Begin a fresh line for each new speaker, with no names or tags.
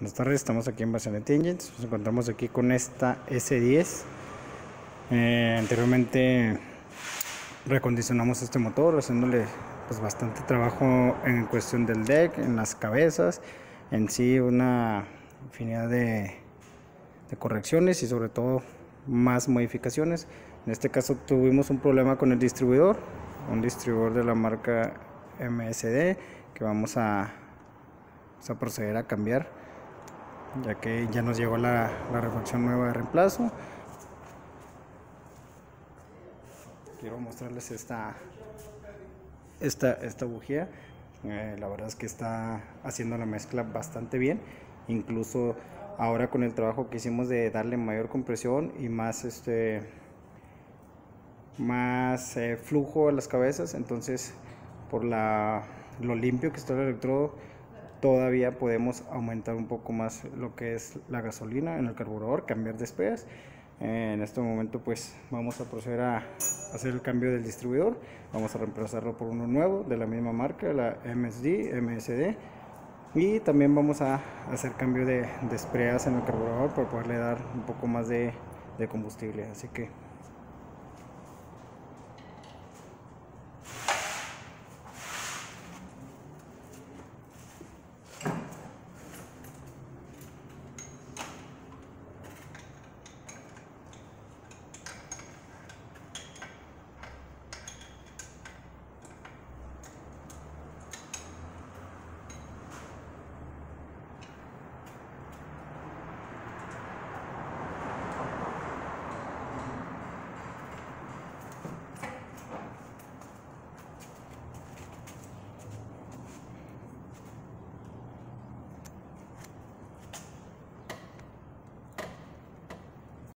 Buenas tardes, estamos aquí en Basionet Engines. Nos encontramos aquí con esta S10. Anteriormente recondicionamos este motor haciéndole pues bastante trabajo en cuestión del deck, en las cabezas, en sí una infinidad de correcciones y sobre todo más modificaciones. En este caso tuvimos un problema con el distribuidor, un distribuidor de la marca MSD que vamos a proceder a cambiar, ya que ya nos llegó la refacción nueva de reemplazo. Quiero mostrarles esta bujía. La verdad es que está haciendo la mezcla bastante bien, incluso ahora con el trabajo que hicimos de darle mayor compresión y más flujo a las cabezas. Entonces, por lo limpio que está el electrodo, todavía podemos aumentar un poco más lo que es la gasolina en el carburador, cambiar de espreas. En este momento pues vamos a proceder a hacer el cambio del distribuidor. Vamos a reemplazarlo por uno nuevo de la misma marca, la MSD, y también vamos a hacer cambio de espreas en el carburador para poderle dar un poco más de combustible. Así que